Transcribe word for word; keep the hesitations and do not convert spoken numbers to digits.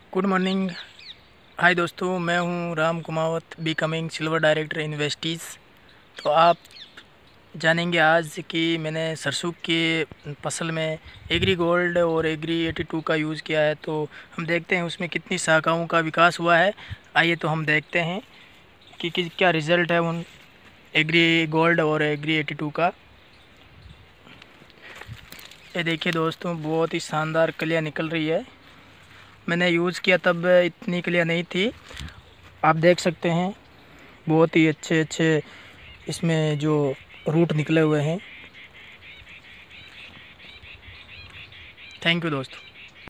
Good morning. हाय दोस्तों, मैं हूं Ram Kumawat, becoming silver director in Vestige. तो आप जानेंगे आज कि मैंने सरसों के फसल में एग्री गोल्ड और एग्री एटी टू का यूज़ किया है। तो हम देखते हैं उसमें कितनी शाखाओं का विकास हुआ है। आइए तो हम देखते हैं कि, कि क्या रिज़ल्ट है उन एग्री गोल्ड और एग्री एटी टू का। ये देखिए दोस्तों, बहुत ही शानदार कलियाँ निकल रही है। मैंने यूज़ किया तब इतनी कलियाँ नहीं थी, आप देख सकते हैं बहुत ही अच्छे अच्छे इसमें जो रूट निकले हुए हैं। थैंक यू दोस्तों।